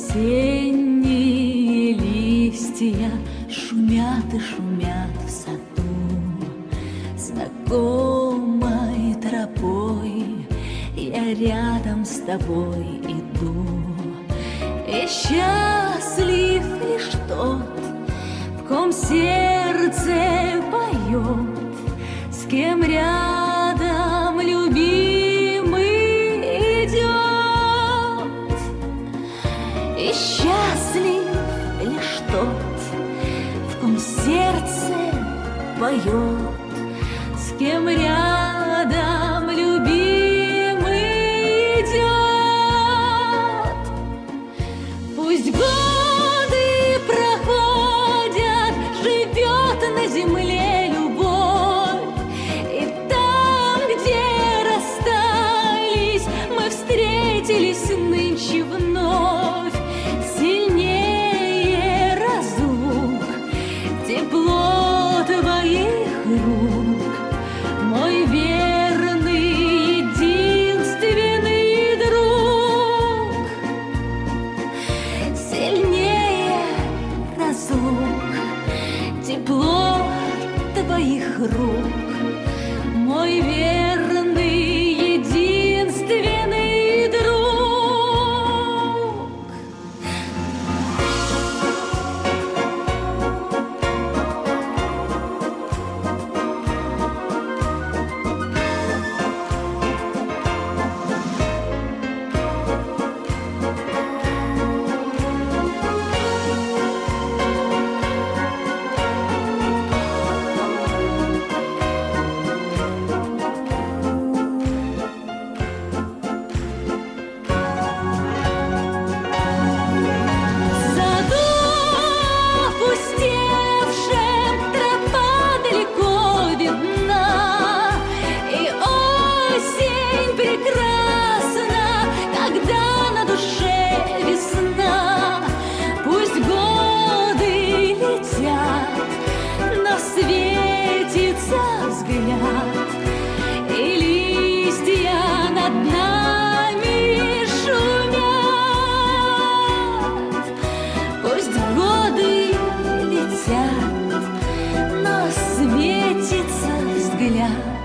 Осенние листья шумят и шумят в саду, знакомой тропой я рядом с тобой иду. И счастлив лишь тот, в ком сердце поет, с кем рядом любимый идет. И счастлив лишь тот, в ком сердце поет, с кем рядом любимый идет. Пусть годы проходят, живет на земле любовь, и там, где расстались, мы встретились нынче вновь. Сильнее разлук тепло твоих рук, мой верный, единственный друг. Сильнее разлук тепло твоих рук, мой верный, единственный друг. Светится взгляд, и листья над нами шумят. Пусть годы летят, но светится взгляд.